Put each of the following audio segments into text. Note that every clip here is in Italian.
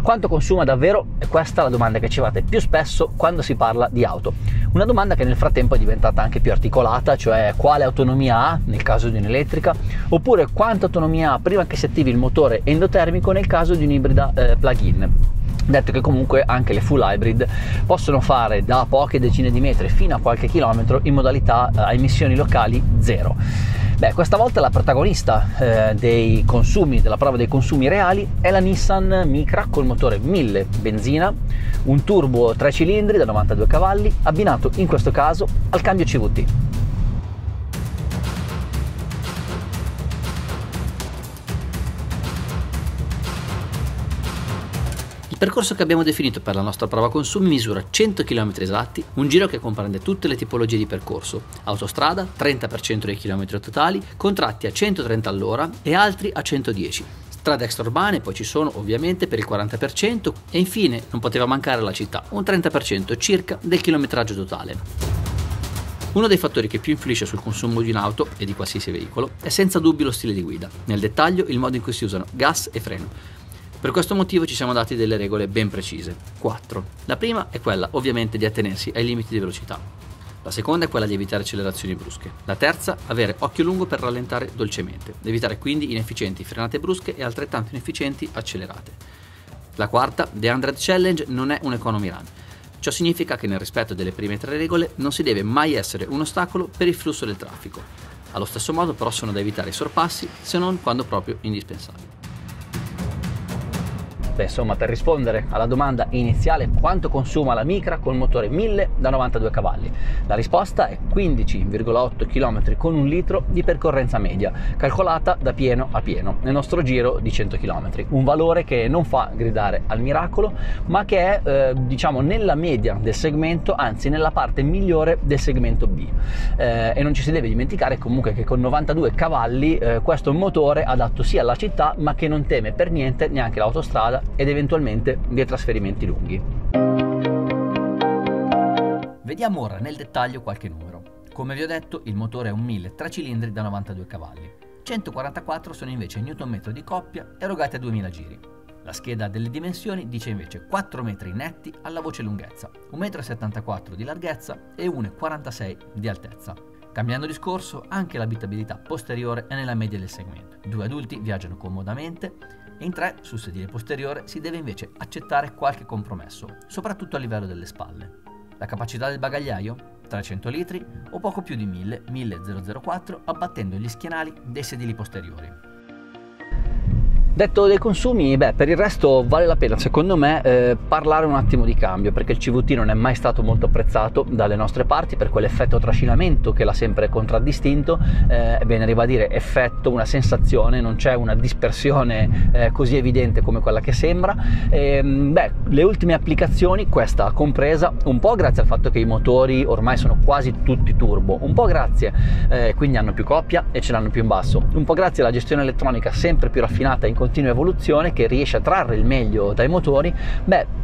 Quanto consuma davvero? È questa la domanda che ci fate più spesso quando si parla di auto. Una domanda che nel frattempo è diventata anche più articolata, cioè quale autonomia ha nel caso di un'elettrica, oppure quanta autonomia ha prima che si attivi il motore endotermico nel caso di un'ibrida plug-in. Detto che comunque anche le full hybrid possono fare da poche decine di metri fino a qualche chilometro in modalità a emissioni locali zero. Beh, questa volta la protagonista dei consumi, della prova dei consumi reali, è la Nissan Micra col motore 1000 benzina, un turbo 3 cilindri da 92 cavalli, abbinato in questo caso al cambio CVT. Il percorso che abbiamo definito per la nostra prova consumi misura 100 km esatti, un giro che comprende tutte le tipologie di percorso: autostrada, 30% dei chilometri totali, con tratti a 130 all'ora e altri a 110. Strade extraurbane poi ci sono ovviamente per il 40% e infine non poteva mancare la città, un 30% circa del chilometraggio totale. Uno dei fattori che più influisce sul consumo di un'auto e di qualsiasi veicolo è senza dubbio lo stile di guida, nel dettaglio il modo in cui si usano gas e freno. Per questo motivo ci siamo dati delle regole ben precise, 4. La prima è quella ovviamente di attenersi ai limiti di velocità. La seconda è quella di evitare accelerazioni brusche. La terza, avere occhio lungo per rallentare dolcemente, evitare quindi inefficienti frenate brusche e altrettanto inefficienti accelerate. La quarta, The 100 Challenge, non è un economy run. Ciò significa che nel rispetto delle prime 3 regole non si deve mai essere un ostacolo per il flusso del traffico. Allo stesso modo però sono da evitare i sorpassi, se non quando proprio indispensabili. Beh, insomma, per rispondere alla domanda iniziale, quanto consuma la Micra col motore 1000 da 92 cavalli? La risposta è 15,8 km con 1 litro di percorrenza media, calcolata da pieno a pieno, nel nostro giro di 100 km. Un valore che non fa gridare al miracolo, ma che è, diciamo, nella media del segmento, anzi nella parte migliore del segmento B. E non ci si deve dimenticare comunque che con 92 cavalli questo è un motore adatto sia alla città, ma che non teme per niente neanche l'autostrada ed eventualmente dei trasferimenti lunghi. Vediamo ora nel dettaglio qualche numero. Come vi ho detto, il motore è un 1000 3 cilindri da 92 cavalli. 144 sono invece Nm di coppia erogati a 2000 giri. La scheda delle dimensioni dice invece 4 metri netti alla voce lunghezza, 1,74 m di larghezza e 1,46 m di altezza. Cambiando discorso, anche l'abitabilità posteriore è nella media del segmento. 2 adulti viaggiano comodamente e in 3 sul sedile posteriore si deve invece accettare qualche compromesso, soprattutto a livello delle spalle. La capacità del bagagliaio? 300 litri o poco più di 1000 abbattendo gli schienali dei sedili posteriori. Detto dei consumi, beh, per il resto vale la pena secondo me parlare un attimo di cambio, perché il CVT non è mai stato molto apprezzato dalle nostre parti per quell'effetto trascinamento che l'ha sempre contraddistinto. È bene ribadire effetto, una sensazione, non c'è una dispersione così evidente come quella che sembra. Beh, le ultime applicazioni, questa compresa, un po' grazie al fatto che i motori ormai sono quasi tutti turbo, un po' grazie, quindi hanno più coppia e ce l'hanno più in basso, un po' grazie alla gestione elettronica sempre più raffinata in continua evoluzione che riesce a trarre il meglio dai motori. Beh,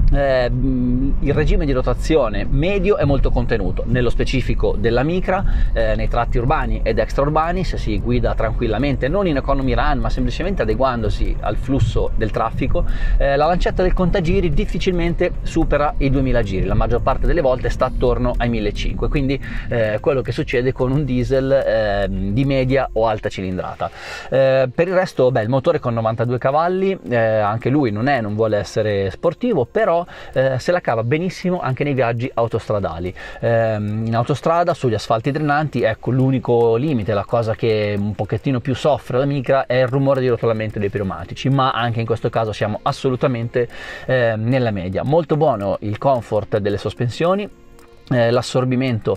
il regime di rotazione medio è molto contenuto, nello specifico della Micra, nei tratti urbani ed extraurbani, se si guida tranquillamente, non in economy run ma semplicemente adeguandosi al flusso del traffico, la lancetta del contagiri difficilmente supera i 2000 giri, la maggior parte delle volte sta attorno ai 1500, quindi quello che succede con un diesel di media o alta cilindrata. Per il resto, beh, il motore con 92 cavalli, anche lui non vuole essere sportivo, però se la cava benissimo anche nei viaggi autostradali. In autostrada, sugli asfalti drenanti, ecco, l'unico limite, la cosa che un pochettino più soffre la Micra è il rumore di rotolamento dei pneumatici, ma anche in questo caso siamo assolutamente nella media. Molto buono il comfort delle sospensioni, l'assorbimento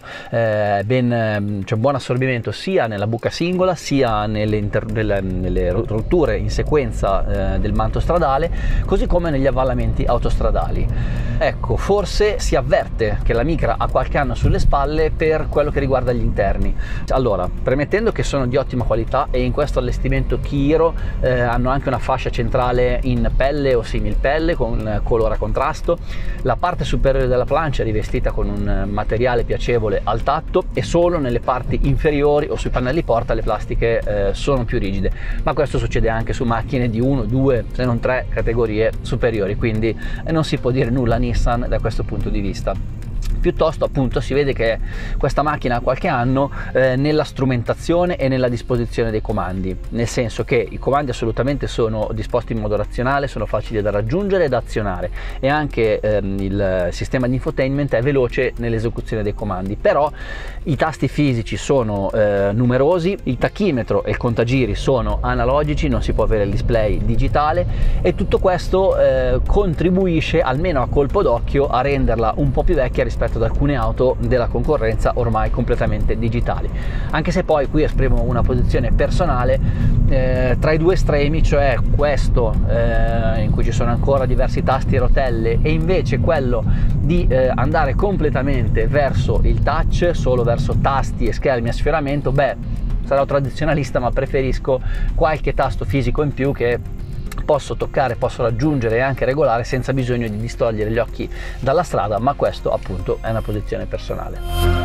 buon assorbimento sia nella buca singola sia nelle rotture in sequenza del manto stradale, così come negli avvallamenti autostradali. Ecco, forse si avverte che la Micra ha qualche anno sulle spalle per quello che riguarda gli interni. Allora, premettendo che sono di ottima qualità e in questo allestimento Kiro hanno anche una fascia centrale in pelle o similpelle con colore a contrasto, la parte superiore della plancia è rivestita con un materiale piacevole al tatto, e solo nelle parti inferiori o sui pannelli porta le plastiche sono più rigide, ma questo succede anche su macchine di 1, 2 se non 3 categorie superiori, quindi non si può dire nulla a Nissan da questo punto di vista. Piuttosto appunto si vede che questa macchina ha qualche anno nella strumentazione e nella disposizione dei comandi, nel senso che i comandi assolutamente sono disposti in modo razionale, sono facili da raggiungere e da azionare, e anche il sistema di infotainment è veloce nell'esecuzione dei comandi, però i tasti fisici sono numerosi, il tachimetro e il contagiri sono analogici, non si può avere il display digitale, e tutto questo contribuisce, almeno a colpo d'occhio, a renderla un po' più vecchia rispetto ad alcune auto della concorrenza ormai completamente digitali. Anche se poi qui esprimo una posizione personale tra i due estremi, cioè questo in cui ci sono ancora diversi tasti e rotelle, e invece quello di andare completamente verso il touch, solo verso tasti e schermi a sfioramento. Beh, sarò tradizionalista, ma preferisco qualche tasto fisico in più che posso toccare, posso raggiungere e anche regolare senza bisogno di distogliere gli occhi dalla strada, ma questo appunto è una posizione personale.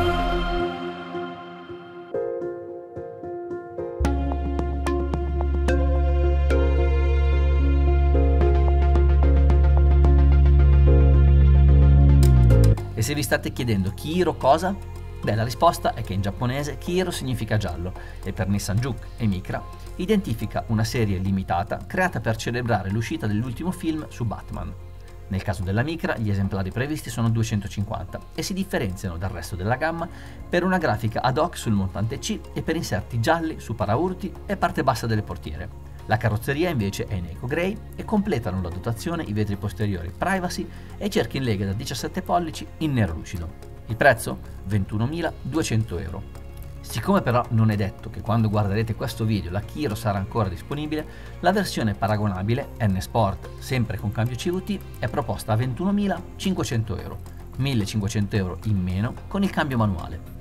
E se vi state chiedendo Kiro cosa? Beh, la risposta è che in giapponese Kiro significa giallo, e per Nissan Juke e Micra identifica una serie limitata creata per celebrare l'uscita dell'ultimo film su Batman. Nel caso della Micra gli esemplari previsti sono 250 e si differenziano dal resto della gamma per una grafica ad hoc sul montante C e per inserti gialli su paraurti e parte bassa delle portiere. La carrozzeria invece è in Eco Grey e completano la dotazione i vetri posteriori Privacy e i cerchi in lega da 17 pollici in nero lucido. Il prezzo? 21.200 euro. Siccome però non è detto che quando guarderete questo video la Kiro sarà ancora disponibile, la versione paragonabile N Sport, sempre con cambio CVT, è proposta a 21.500 euro, 1.500 euro in meno con il cambio manuale.